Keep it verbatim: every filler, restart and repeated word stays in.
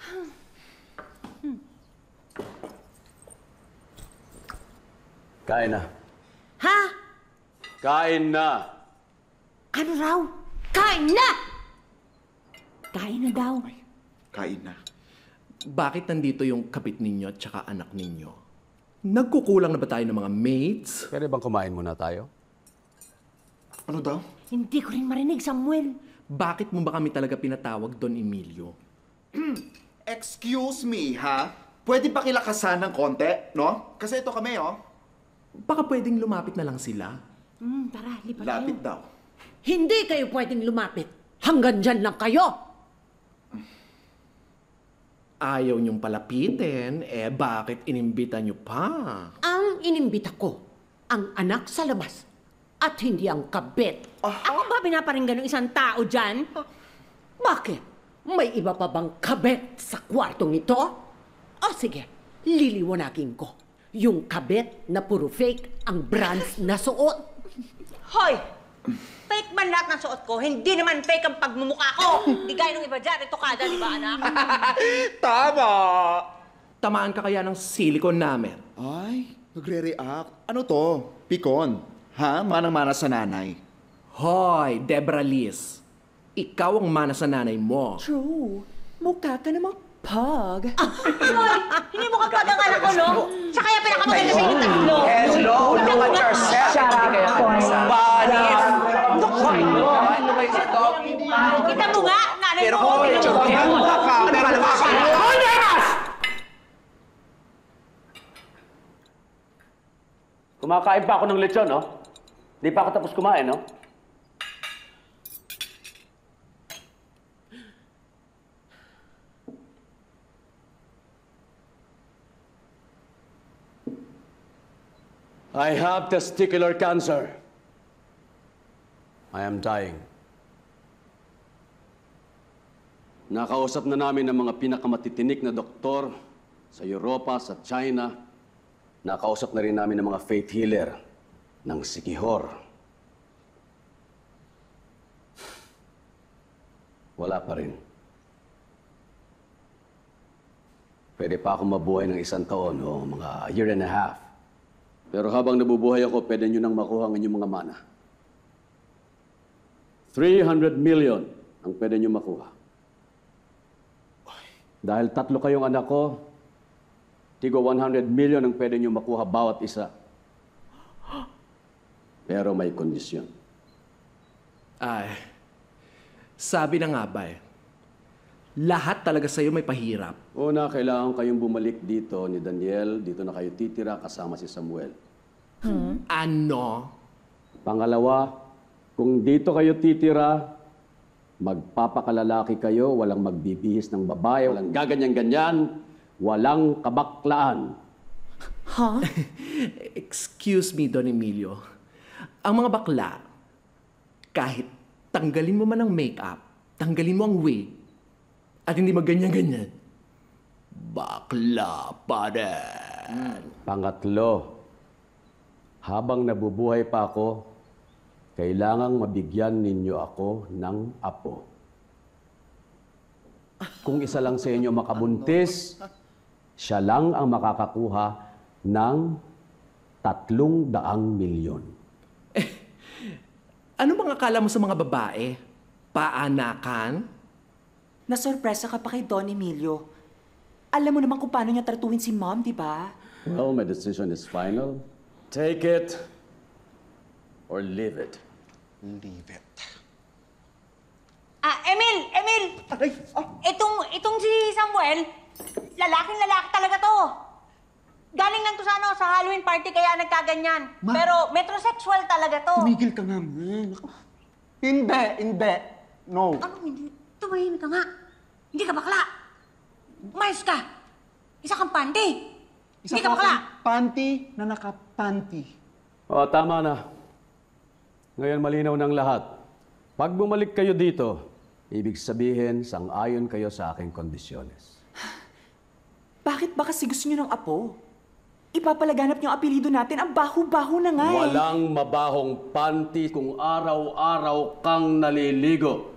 Kain na. Ha? Kain na! Ano raw? Kain na! Kain na daw. Ay, kain na. Bakit nandito yung kapit ninyo at saka anak ninyo? Nagkukulang na ba tayo ng mga mates? Pwede bang kumain muna tayo? Ano daw? Hindi ko rin marinig, Samuel. Bakit mo ba kami talaga pinatawag, Don Emilio? Excuse me, ha? Pwede ba kilakasan ng konti, no? Kasi ito kami, oh. Baka pwedeng lumapit na lang sila. Hmm, tara, lipat Lapit tayo. daw. Hindi kayo pwedeng lumapit. Hanggang dyan lang kayo. Ayaw niyong palapitin, eh bakit inimbita niyo pa? Ang inimbita ko, ang anak sa labas. At hindi ang kabit. Ah. Ako ba pinaparinggan ng isang tao dyan? Bakit? May iba pa bang kabit sa kwartong ito? O sige, liliwanagin ko. Yung kabit na puro fake ang brands na suot. Hoy! Fake man lahat ng suot ko, hindi naman fake ang pagmumukha ko! Di gaya ng iba dyan, ito kada, di ba anak? Tama! Tamaan ka kaya ng silicone namin? Ay, nagre-react. Ano to? Pikon? Ha? Manang-mana sa nanay. Hoy, Debra Liz. Ikaw ang mana sa nanay mo. True. Mukha ka namang pug. Hoy! Hindi mo kapag ang anak ko, no? Siya kaya pinakamaganda sa inyo tatlo! Hello, look at yourself. Hindi kaya Bunnies. Look why. Ano ba yung ito? Kita mo nga, nanay Pero mo! kung ito, mukha ka. Pero alam ka. Kumakain pa ako ng lechon, no? Di pa ako tapos kumain, no? I have testicular cancer. I am dying. Nakausap na namin ng mga pinakamatitinik na doktor sa Europa, sa China. Nakausap na rin namin ng mga faith healer ng Sikihor. Wala pa rin. Pwede pa ako mabuhay ng isang taon o mga year and a half. Pero habang nabubuhay ako, pwede nyo nang makuha ang inyong mga mana. three hundred million ang pwede nyo makuha. Dahil tatlo kayong anak ko, tigo one hundred million ang pwede nyo makuha bawat isa. Pero may kondisyon. Ay, sabi na nga ba eh, lahat talaga sa'yo may pahirap. Una, kailangan kayong bumalik dito ni Daniel. Dito na kayo titira kasama si Samuel. Hmm? Ano? Pangalawa, kung dito kayo titira, magpapakalalaki kayo, walang magbibihis ng babae, walang gaganyan-ganyan, walang kabaklaan. Huh? Excuse me, Don Emilio. Ang mga bakla, kahit tanggalin mo man ang makeup, tanggalin mo ang wig, at hindi magganyan-ganyan, bakla pa rin. Pangatlo, habang nabubuhay pa ako, kailangang mabigyan ninyo ako ng apo. Kung isa lang sa inyo makabuntis, siya lang ang makakakuha ng tatlong daang milyon. Eh, ano bang akala mo sa mga babae? Paanakan? Nasorpresa ka pa kay Don Emilio. Alam mo naman kung paano niya tratuhin si Mom, di ba? Well, my decision is final. Take it or leave it. Leave it. Ah, Emil! Emil! Aray! Ah! Itong, itong si Samuel, lalaking lalaki talaga to. Galing lang to sa, ano, sa Halloween party kaya nagkaganyan. Ma? Pero metrosexual talaga to. Tumigil ka nga, man. Hindi, hindi. No. Ano, hindi? Tumahimik ka nga. Hindi ka bakla. Umayos ka. Isa kang panty. Isa Hindi ka bakla. panty na nakapanty. O, tama na. Ngayon malinaw ng lahat. Pag bumalik kayo dito, ibig sabihin, sang-ayon kayo sa aking kondisyones. Bakit ba kasi gusto niyo ng apo? Ipapalaganap niyo ang apelido natin. Ang baho-baho na nga eh. Walang mabahong panty kung araw-araw kang naliligo.